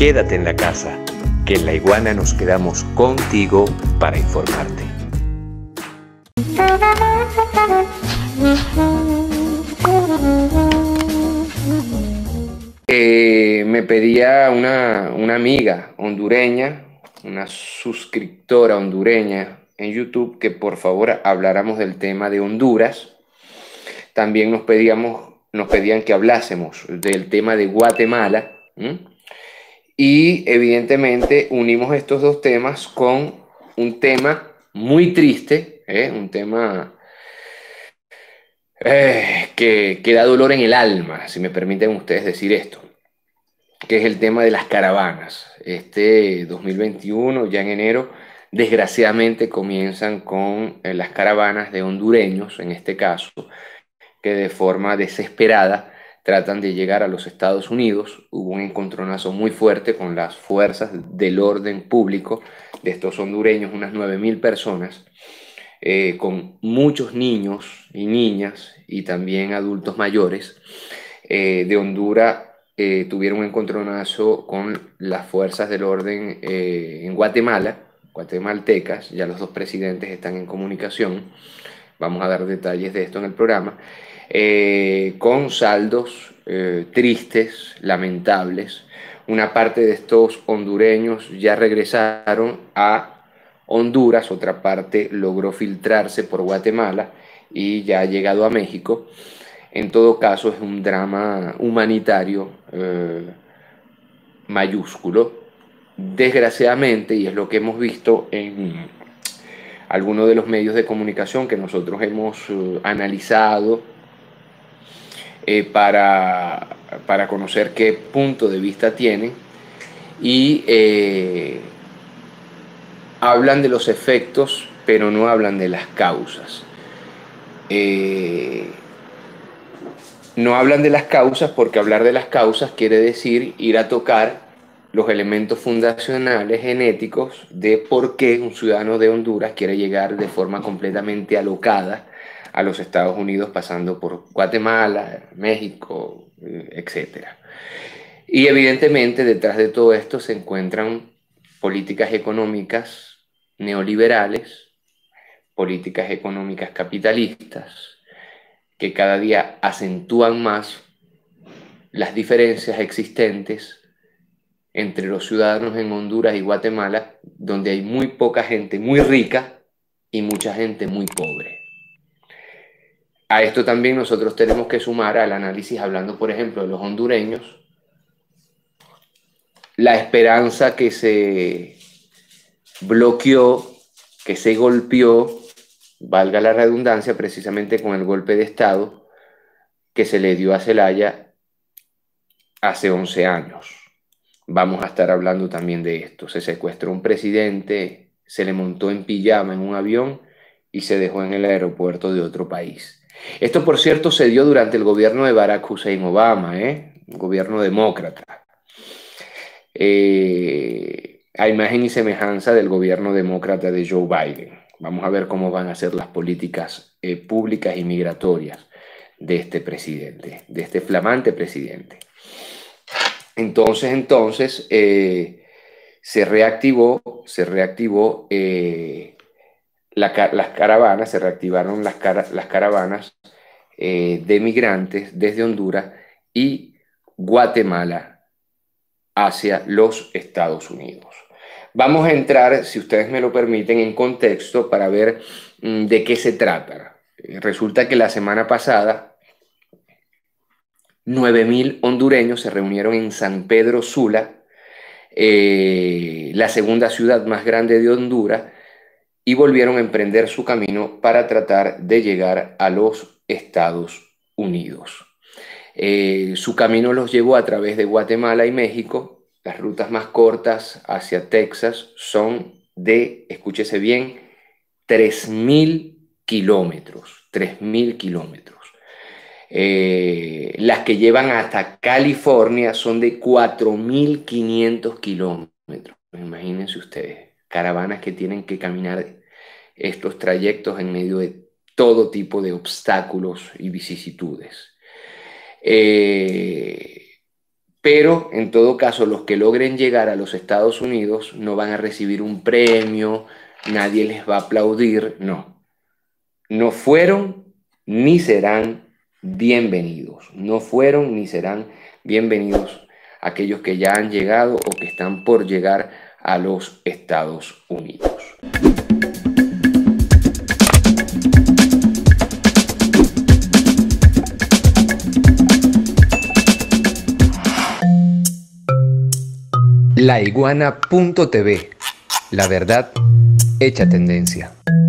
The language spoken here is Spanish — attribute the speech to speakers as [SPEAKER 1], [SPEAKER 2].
[SPEAKER 1] Quédate en la casa, que en La Iguana nos quedamos contigo para informarte. Me pedía una amiga hondureña, una suscriptora hondureña en YouTube, que por favor habláramos del tema de Honduras. También nos pedían que hablásemos del tema de Guatemala. Y evidentemente unimos estos dos temas con un tema muy triste, un tema que da dolor en el alma, si me permiten ustedes decir esto, que es el tema de las caravanas. Este 2021, ya en enero, desgraciadamente comienzan con las caravanas de hondureños, en este caso, que de forma desesperada tratan de llegar a los Estados Unidos. Hubo un encontronazo muy fuerte con las fuerzas del orden público de estos hondureños, unas 9.000 personas, con muchos niños y niñas y también adultos mayores de Honduras. Tuvieron un encontronazo con las fuerzas del orden en Guatemala, guatemaltecas. Ya los dos presidentes están en comunicación. Vamos a dar detalles de esto en el programa, con saldos tristes, lamentables. Una parte de estos hondureños ya regresaron a Honduras, otra parte logró filtrarse por Guatemala y ya ha llegado a México. En todo caso, es un drama humanitario mayúsculo. Desgraciadamente, y es lo que hemos visto en algunos de los medios de comunicación que nosotros hemos analizado para conocer qué punto de vista tienen, y hablan de los efectos, pero no hablan de las causas. No hablan de las causas porque hablar de las causas quiere decir ir a tocar los elementos fundacionales genéticos de por qué un ciudadano de Honduras quiere llegar de forma completamente alocada a los Estados Unidos, pasando por Guatemala, México, etcétera. Y evidentemente detrás de todo esto se encuentran políticas económicas neoliberales, políticas económicas capitalistas, que cada día acentúan más las diferencias existentes entre los ciudadanos en Honduras y Guatemala, donde hay muy poca gente muy rica y mucha gente muy pobre. A esto también nosotros tenemos que sumar al análisis, hablando por ejemplo de los hondureños, la esperanza que se bloqueó, que se golpeó, valga la redundancia, precisamente con el golpe de Estado que se le dio a Zelaya hace 11 años. Vamos a estar hablando también de esto. Se secuestró un presidente, se le montó en pijama en un avión y se dejó en el aeropuerto de otro país. Esto, por cierto, se dio durante el gobierno de Barack Hussein Obama, un gobierno demócrata. A imagen y semejanza del gobierno demócrata de Joe Biden. Vamos a ver cómo van a ser las políticas públicas y migratorias de este presidente, de este flamante presidente. Entonces se reactivó las caravanas, se reactivaron las caravanas de migrantes desde Honduras y Guatemala hacia los Estados Unidos. Vamos a entrar, si ustedes me lo permiten, en contexto para ver de qué se trata. Resulta que la semana pasada 9.000 hondureños se reunieron en San Pedro Sula, la segunda ciudad más grande de Honduras, y volvieron a emprender su camino para tratar de llegar a los Estados Unidos. Su camino los llevó a través de Guatemala y México. Las rutas más cortas hacia Texas son de, escúchese bien, 3.000 kilómetros. 3.000 kilómetros. Las que llevan hasta California son de 4.500 kilómetros. Imagínense ustedes, caravanas que tienen que caminar estos trayectos en medio de todo tipo de obstáculos y vicisitudes. pero en todo caso los que logren llegar a los Estados Unidos no van a recibir un premio, nadie les va a aplaudir, no. No fueron ni serán bienvenidos. No fueron ni serán bienvenidos aquellos que ya han llegado o que están por llegar a los Estados Unidos.
[SPEAKER 2] Laiguana.tv. La verdad hecha tendencia.